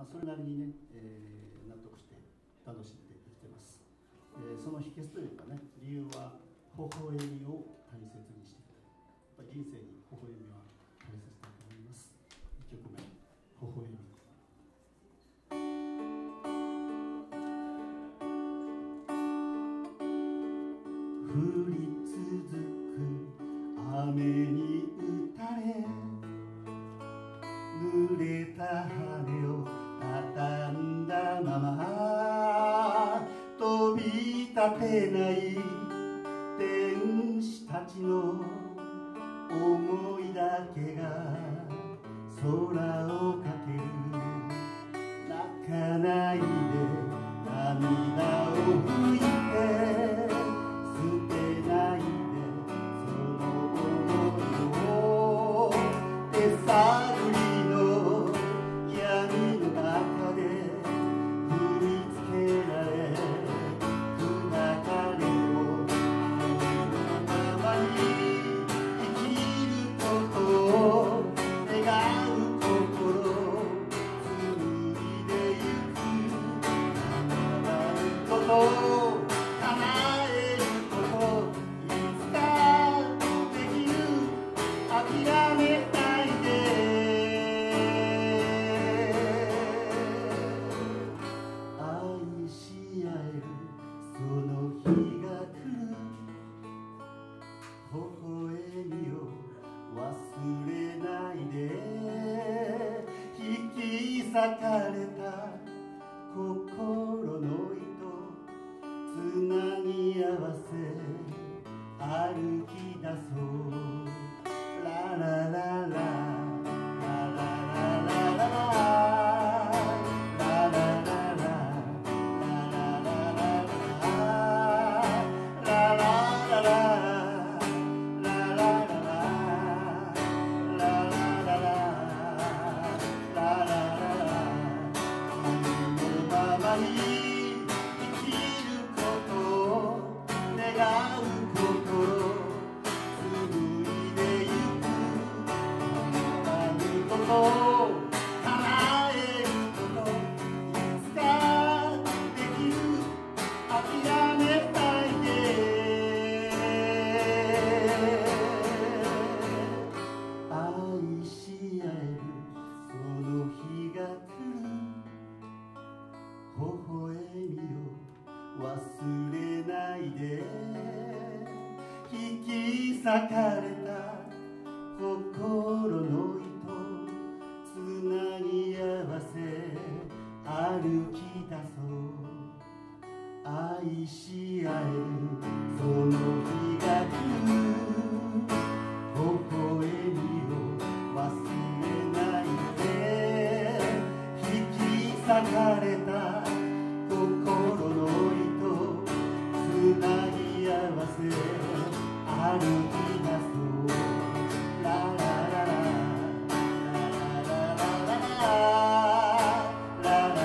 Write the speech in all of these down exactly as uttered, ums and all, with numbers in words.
あ、それなりにね、えー、納得して楽しんで生きてます。えー、その秘訣というかね、理由は微笑みを大切にしていきたい。やっぱり人生に微笑みは大切だと思います。いっきょくめ、微笑み。降り続く雨に打たれ、濡れた羽を畳んだまま飛び立てない天使たちの思いだけが空をかける。泣かないで涙を拭いて、捨てないでその想いを、手探りの闇の中で踏みつけられ、砕かれを愛のままに生きることを願う心、紡いでゆく叶うこと叶えること、いつかできる、諦めないで。愛し合えるその日が来る。微笑みを忘れないで。引き裂かれた心の糸つなぎ合わせ歩き出そう。ララララララララララ生きることを願う心、紡いでゆく叶うこと、叶えること、いつかできる、諦めないで。愛し合えるその日が来る。微笑みを忘れないで。引き裂かれた心の糸つなぎ合わせ歩き出そう。愛し合えるその日が来る。微笑みを忘れないで。引き裂かれた心の糸つなぎ合わせ歩き出そう。ララララララララララ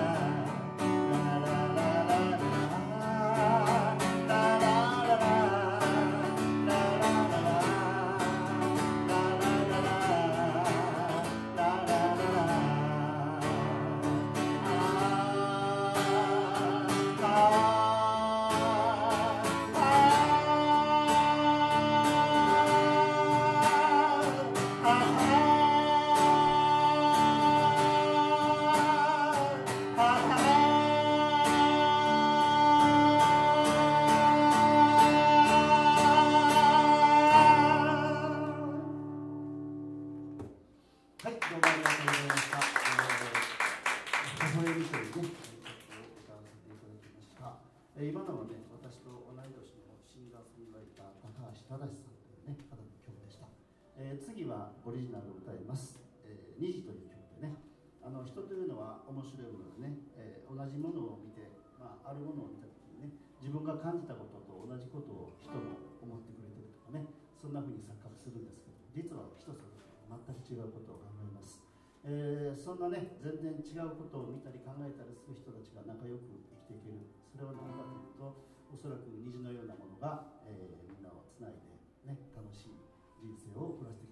はい、どうもありがとうございました。微笑みというね、曲を歌わせていただきました。今のはね、私と同い年のシンガーソングライター、高橋正さんというね、方の曲でした。えー、次はオリジナルを歌います。えー、虹という曲でね、あの人というのは面白いものでね、えー、同じものを見て、まあ、あるものを見たときにね、自分が感じたことと同じことを人も思ってくれてるとかね、そんなふうに錯覚するんですけど、実は人それぞれ全く違うことを考えます。えー、そんなね、全然違うことを見たり考えたりする人たちが仲良く生きていける。それは何かというと、おそらく虹のようなものが、えー、みんなをつないで、ね、楽しい人生を送らせて